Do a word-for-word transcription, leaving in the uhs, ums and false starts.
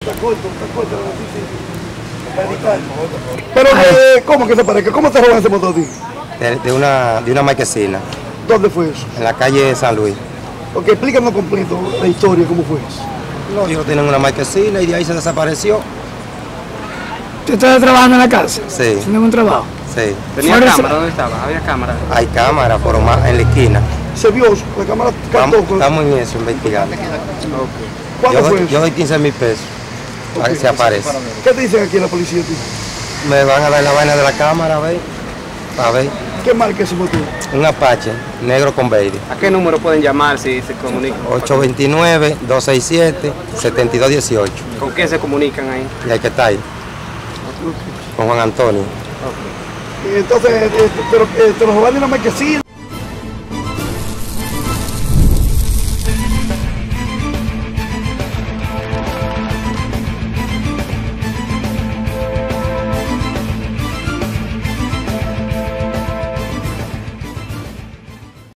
Está corto, está corto la noticia. Pero, eh, ¿cómo que se parezca? ¿Cómo te roban ese motor a ti? De, de, una, de una marquesina. ¿Dónde fue eso? En la calle San Luis. Ok, explícanos completo la historia, ¿cómo fue eso? No, ellos tienen una marquesina y de ahí se desapareció. ¿Tú estás trabajando en la casa? Sí. ¿Haciendo un trabajo? Sí. ¿Tenía cámara? ¿Dónde estaba? ¿Había cámara? Hay cámara, pero más en la esquina. ¿Se vio? ¿La cámara captó? Estamos, estamos en eso, investigando. Okay. ¿Cuándo Yo, fue doy- eso? yo doy quince mil pesos para Ok. que se aparezca. ¿Qué te dicen aquí en la policía, tío? Me van a dar la vaina de la cámara, a ver. A ver. ¿Qué marca ese motor? Un Apache negro con baby. ¿A qué número pueden llamar si se comunican? ocho dos nueve, dos seis siete, siete dos uno ocho. ¿Con qué se comunican ahí? Y hay que estar ahí. Con Juan Antonio. Entonces, eh, pero, eh, ¿te lo robaron de una marquesina?